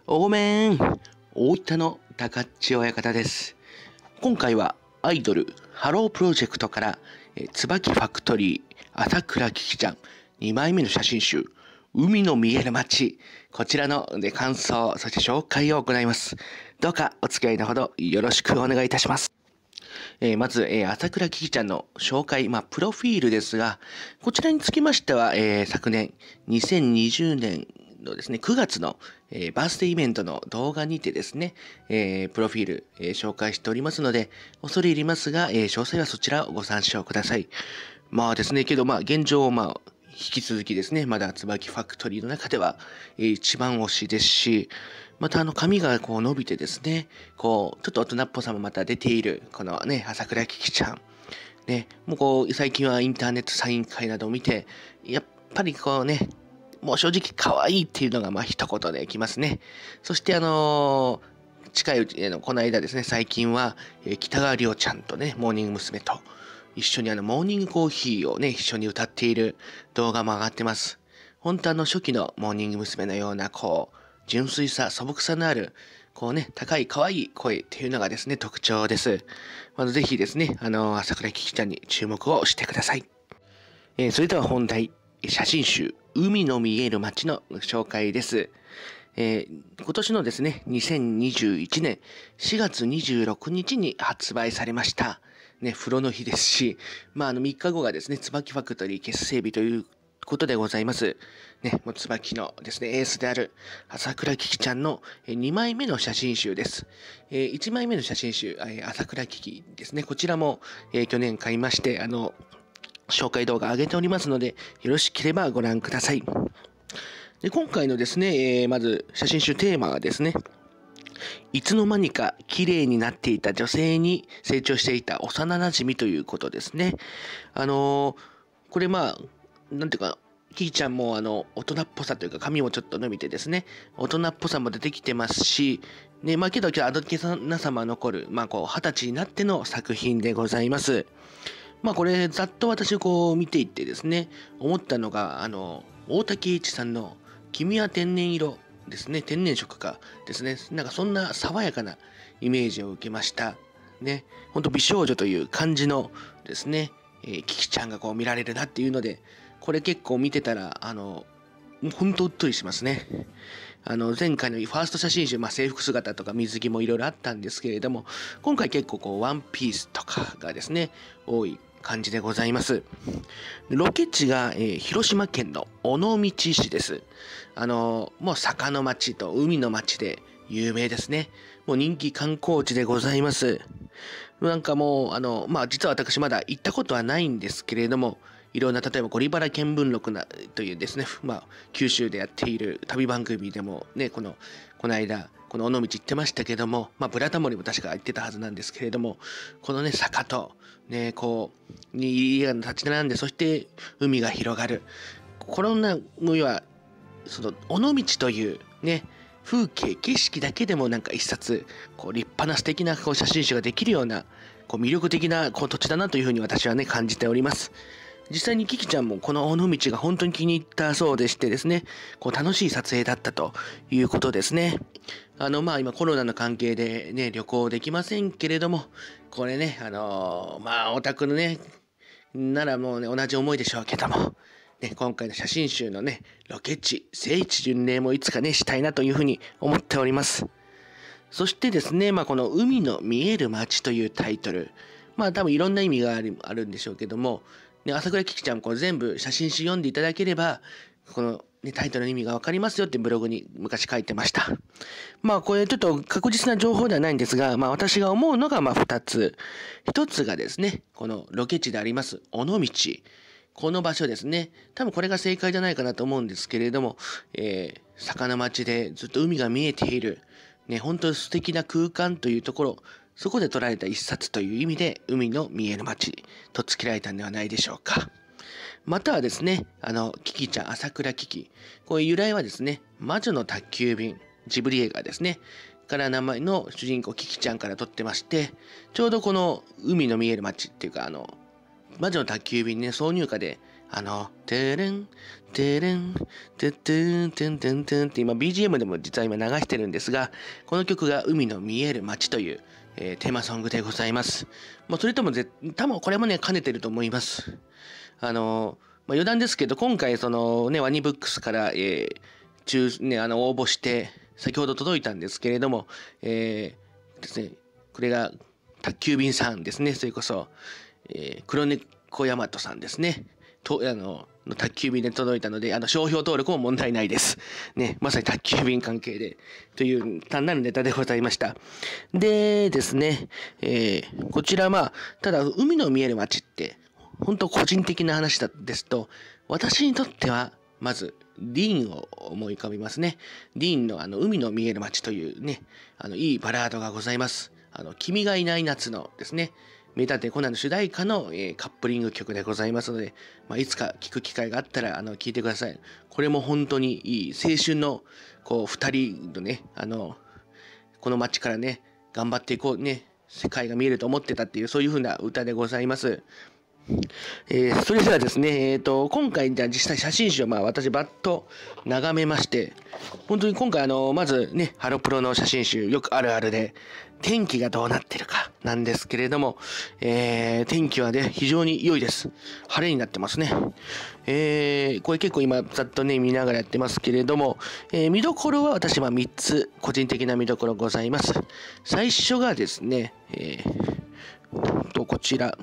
おごめん、大分の高っち親方です。今回はアイドルハロープロジェクトから椿ファクトリー朝倉キキちゃん2枚目の写真集海の見える街、こちらの感想そして紹介を行います。どうかお付き合いのほどよろしくお願いいたします。まず、朝倉キキちゃんの紹介、プロフィールですが、こちらにつきましては、昨年2020年のですね、9月の、バースデーイベントの動画にてですね、プロフィール、紹介しておりますので、恐れ入りますが、詳細はそちらをご参照ください。ですね、けど現状、引き続きですね、まだ椿ファクトリーの中では、一番推しですし、また髪がこう伸びてですね、こう、ちょっと大人っぽさもまた出ている、このね、朝倉キキちゃん。ね、もうこう、最近はインターネットサイン会などを見て、やっぱりこうね、もう正直可愛いっていうのが一言できますね。そして近いうちこの間ですね、最近は、北川亮ちゃんとね、モーニング娘。と一緒にモーニングコーヒーをね、一緒に歌っている動画も上がってます。本当初期のモーニング娘。のような、こう、純粋さ、素朴さのある、こうね、高い可愛い声っていうのがですね、特徴です。ぜひですね、朝倉キキちゃんに注目をしてください。それでは本題、写真集、海の見える街の紹介です。今年のですね、2021年4月26日に発売されました。ね、風呂の日ですし、3日後がですね、椿ファクトリー結成日ということでございます。ね、もう椿のですね、エースである朝倉キキちゃんの2枚目の写真集です。1枚目の写真集、朝倉キキですね、こちらも去年買いまして、紹介動画上げておりますので、よろしければご覧ください。で今回のですね、まず写真集テーマはですね、いつの間にか綺麗になっていた女性に成長していた幼馴染ということですね。これなんていうか、キキちゃんも大人っぽさというか髪もちょっと伸びてですね、大人っぽさも出てきてますし、ね、けどあどけなさも残る、こう20歳になっての作品でございます。これざっと私こう見ていってですね、思ったのが大竹栄一さんの君は天然色ですね、天然色かですね、なんかそんな爽やかなイメージを受けました。ね、ほんと美少女という感じのですね、キキちゃんがこう見られるなっていうので、これ結構見てたら、ほんとうっとりしますね。前回のファースト写真集、制服姿とか水着もいろいろあったんですけれども、今回結構こうワンピースとかがですね、多い感じでございます。ロケ地が、広島県の尾道市です。もう坂の町と海の町で有名ですね。もう人気観光地でございます。なんかもう、実は私まだ行ったことはないんですけれども、いろんな、例えば、ゴリバラ見聞録というですね、九州でやっている旅番組でもね、この間、この尾道行ってましたけども、ブラタモリも確か行ってたはずなんですけれども、このね、坂と、ね、こう、に家が立ち並んで、そして海が広がる。このな、は、その、尾道というね、風景、景色だけでもなんか一冊、こう立派な素敵なこう写真集ができるような、こう魅力的なこう土地だなというふうに私はね、感じております。実際にキキちゃんもこの尾道が本当に気に入ったそうでしてですね、こう楽しい撮影だったということですね。今コロナの関係でね、旅行できませんけれども、これね、オタクのね、ならもうね、同じ思いでしょうけども、ね、今回の写真集のね、ロケ地、聖地巡礼もいつかね、したいなというふうに思っております。そしてですね、この海の見える街というタイトル、多分いろんな意味があるんでしょうけども、ね、朝倉キキちゃんこう全部写真集読んでいただければ、この、ね、タイトルの意味がわかりますよってブログに昔書いてました。これちょっと確実な情報ではないんですが、私が思うのが2つ。1つがですね、このロケ地であります尾道。この場所ですね。多分これが正解じゃないかなと思うんですけれども、坂の町でずっと海が見えている、ね、本当に素敵な空間というところ、そこで撮られた一冊という意味で、海の見える街と付けられたんではないでしょうか。またはですね、キキちゃん、朝倉キキ。こういう由来はですね、魔女の宅急便、ジブリ映画ですね。から名前の主人公キキちゃんから撮ってまして、ちょうどこの海の見える街っていうか、魔女の宅急便ね、挿入歌で、 テレン、テレン、テッテン、テンテンテンって今 BGM でも実は今流してるんですが、この曲が海の見える街という、テーマソングでございます。それとも多分これもね、兼ねてると思います。余談ですけど、今回そのね、ワニブックスから、応募して、先ほど届いたんですけれども、ですね、これが宅急便さんですね、それこそ、黒猫大和さんですね。宅急便で届いたので、商標登録も問題ないです。ね、まさに宅急便関係で、という単なるネタでございました。でですね、こちらただ、海の見える街って、本当個人的な話ですと、私にとっては、まず、ディーンを思い浮かびますね。ディーンの海の見える街というね、いいバラードがございます。君がいない夏のですね、名探偵コナンの主題歌の、カップリング曲でございますので、いつか聴く機会があったら聴いてください。これも本当にいい青春の二人のね、この街からね、頑張っていこうね、世界が見えると思ってたっていう、そういう風な歌でございます。それではですね、今回じゃあ実際写真集を私バッと眺めまして、本当に今回まずね、ハロプロの写真集よくあるあるで、天気がどうなってるかなんですけれども、天気はね、非常に良いです。晴れになってますね。これ結構今ざっとね、見ながらやってますけれども、見どころは私は3つ、個人的な見どころございます。最初がですね、こちら、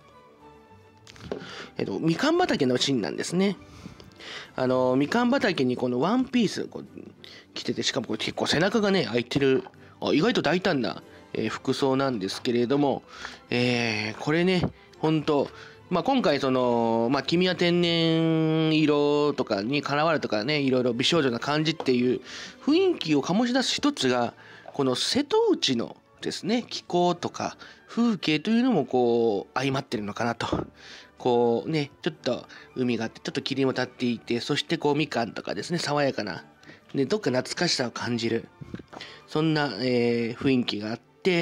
みかん畑のシーンなんですね。みかん畑にこのワンピース着てて、しかもこれ結構背中がね、開いてる、意外と大胆な、服装なんですけれども、これね、本当今回君は天然色とかに絡まるとかね、いろいろ美少女な感じっていう雰囲気を醸し出す一つが、この瀬戸内のですね、気候とか風景というのも相まってるのかなと。ちょっと海があって、ちょっと霧も立っていて、そしてみかんとかですね、爽やかな、ね、どっか懐かしさを感じる、そんな、雰囲気があって、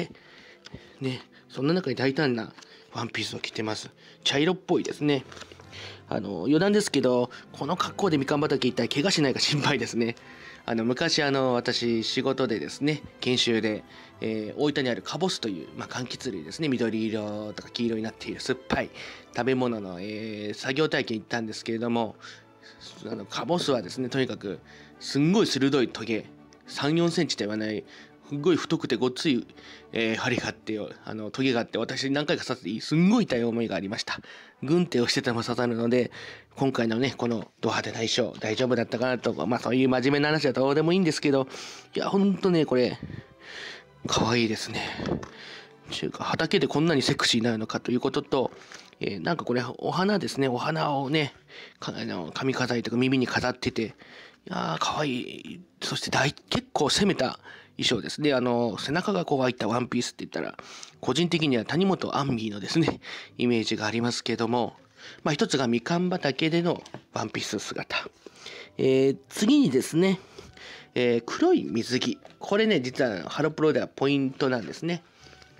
ね、そんな中に大胆なワンピースを着てます。茶色っぽいですね。余談ですけど、この格好でみかん畑行ったら怪我しないか心配ですね。昔私仕事でですね、研修で、大分にあるカボスという、柑橘類ですね、緑色とか黄色になっている酸っぱい食べ物の、作業体験行ったんですけれども、カボスはですね、とにかくすんごい鋭いトゲ、3、4センチと言わない、すっごい太くてごっつい、針があって、トゲがあって、私何回か刺してすんごい痛い思いがありました。軍手をしてても刺さるので、今回のね、このド派手な衣装、大丈夫だったかなとか、そういう真面目な話はどうでもいいんですけど、いや、ほんとね、これ、可愛いですね。畑でこんなにセクシーになるのかということと、なんかこれ、お花ですね、お花をね、髪飾りとか耳に飾ってて、いやー、可愛い。そして結構攻めた衣装ですね。背中が開いたワンピースって言ったら、個人的には谷本アンビーのですね、イメージがありますけども、一つがみかん畑でのワンピース姿。次にですね、黒い水着。これね、実はハロプロではポイントなんですね。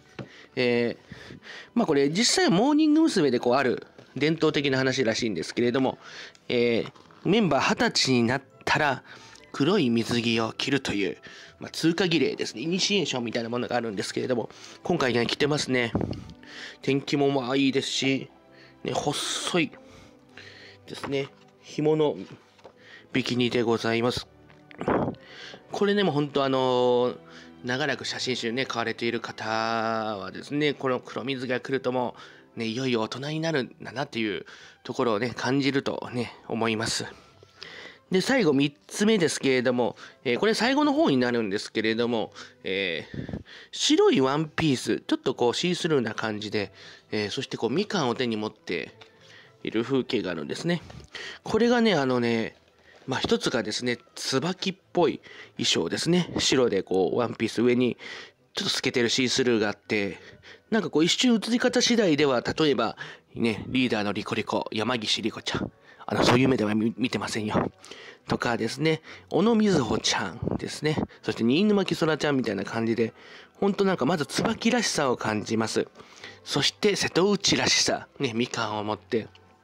これ実際はモーニング娘。である伝統的な話らしいんですけれども、メンバー20歳になったら黒い水着を着るという、通過儀礼ですね、イニシエーションみたいなものがあるんですけれども、今回ね、着てますね。天気もいいですし、ね、細いですね、紐のビキニでございます。これね、もう本当長らく写真集ね、買われている方はですね、この黒水が来るともう、ね、いよいよ大人になるんだなっていうところをね、感じるとね、思います。で、最後3つ目ですけれども、これ最後の方になるんですけれども、白いワンピース、ちょっとシースルーな感じで、そしてみかんを手に持っている風景があるんですね。これがね、一つがですね、椿っぽい衣装ですね。白でワンピース上にちょっと透けてるシースルーがあって、なんか一瞬映り方次第では、例えば、ね、リーダーのリコリコ、山岸リコちゃん。そういう目では見てませんよ。とかですね、小野瑞穂ちゃんですね。そして新沼きそらちゃんみたいな感じで、ほんとなんかまず椿らしさを感じます。そして瀬戸内らしさ、ね、みかんを持って、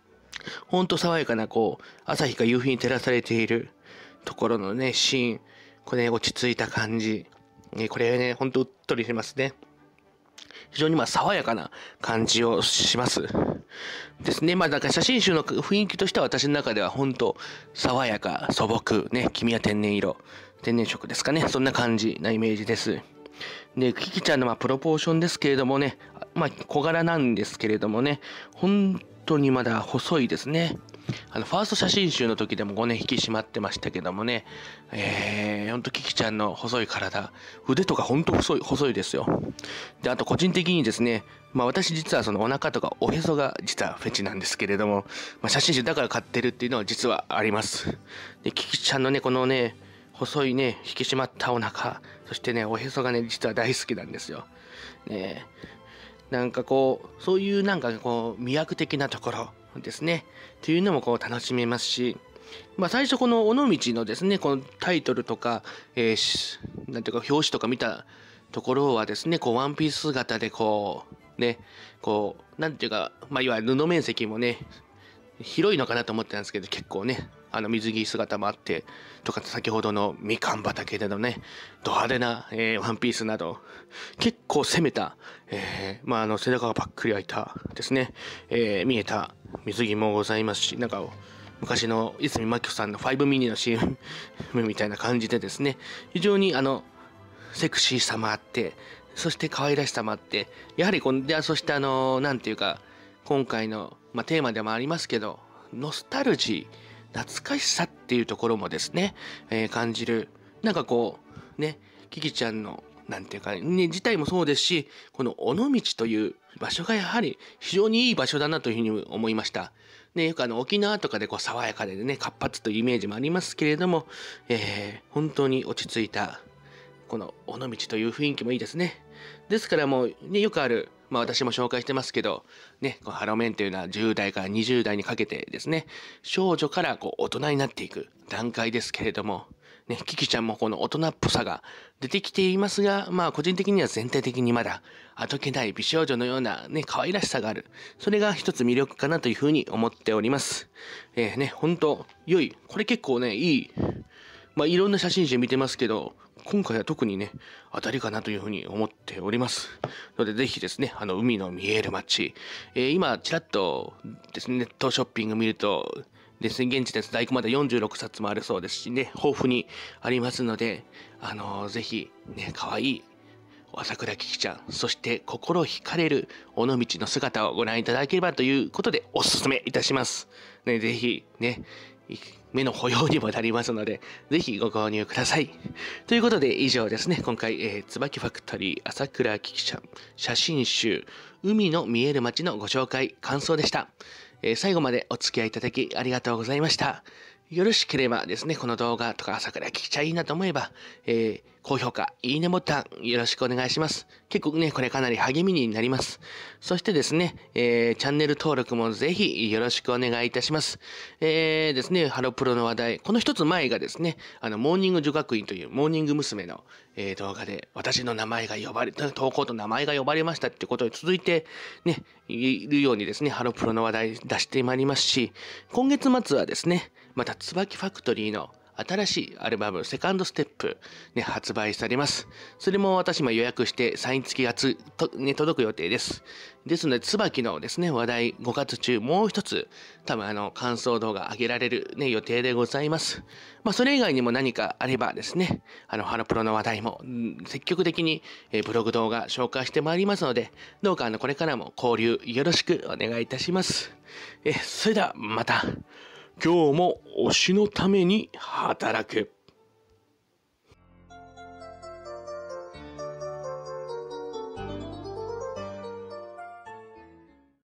ほんと爽やかな朝日が夕日に照らされているところのね、シーン、これ、落ち着いた感じ、これね、ほんとうっとりしますね。非常に爽やかな感じをします。ですね。なんか写真集の雰囲気としては私の中では本当爽やか、素朴、ね、君は天然色、天然色ですかね。そんな感じなイメージです。で、キキちゃんのプロポーションですけれどもね、小柄なんですけれどもね、本当にまだ細いですね。ファースト写真集の時でもね、引き締まってましたけどもね、ほんとキキちゃんの細い体、腕とかほんと細いですよ。で、あと個人的にですね、私実はそのお腹とかおへそが実はフェチなんですけれども、写真集だから買ってるっていうのは実はあります。で、キキちゃんのね、このね、細いね、引き締まったお腹、そしてね、おへそがね、実は大好きなんですよ。ね、なんかそういう魅惑的なところですね。というのも楽しめますし、最初この尾道のですね、このタイトルとか、なんていうか表紙とか見たところはですね、ワンピース姿でね、なんていうか、いわゆる布面積もね、広いのかなと思ってたんですけど、結構ね、水着姿もあって、とか先ほどのみかん畑でのね、ド派手な、ワンピースなど、結構攻めた、背中がパックリ開いたですね、見えた水着もございますし、昔の泉真紀子さんの5ミニの CM みたいな感じでですね、非常にセクシーさもあって、そして可愛らしさもあって、やはりそしてなんていうか、今回の、テーマでもありますけど、ノスタルジー、懐かしさっていうところもですね、感じる。ね、キキちゃんの、なんていうか、ね、自体もそうですし、この尾道という場所がやはり非常にいい場所だなというふうに思いました。ね、よく沖縄とかで爽やかでね、活発というイメージもありますけれども、本当に落ち着いた、この尾道という雰囲気もいいですね。ですからもう、ね、よくある、私も紹介してますけど、ね、ハロメンというのは10代から20代にかけてですね、少女から大人になっていく段階ですけれども、ね、キキちゃんもこの大人っぽさが出てきていますが、個人的には全体的にまだあどけない美少女のようなね、可愛らしさがある。それが一つ魅力かなというふうに思っております。本当良い。これ結構ね、いい。いろんな写真集見てますけど、今回は特にね、当たりかなというふうに思っております。ので、ぜひですね、海の見える街。今、ちらっとですね、ネットショッピング見ると、ですね、現地です在庫まだ46冊もあるそうですしね、豊富にありますので、ぜひ、ね、可愛い朝倉キキちゃん、そして心惹かれる尾道の姿をご覧いただければということでお勧めいたします。ね、ぜひ、ね、目の保養にもなりますので、ぜひご購入ください。ということで以上ですね、今回、椿ファクトリー朝倉キキちゃん写真集海の見える街のご紹介、感想でした。最後までお付き合いいただきありがとうございました。よろしければですね、この動画とか朝倉キキちゃんいいなと思えば、高評価、いいねボタンよろしくお願いします。結構ね、これかなり励みになります。そしてですね、チャンネル登録もぜひよろしくお願いいたします。ですね、ハロプロの話題、この一つ前がですね、モーニング女学院というモーニング娘。の、動画で私の名前が呼ばれ、投稿と名前が呼ばれましたってことに続いてね、いるようにですね、ハロプロの話題出してまいりますし、今月末はですね、また椿ファクトリーの新しいアルバムセカンドステップ、ね、発売されます。それも私も予約してサイン付きが届く予定です。ですので、椿のですね、話題5月中もう一つ多分感想動画上げられるね、予定でございます。それ以外にも何かあればですね、ハロプロの話題も、積極的にブログ動画紹介してまいりますので、どうかこれからも交流よろしくお願いいたします。それではまた。今日も推しのために働く。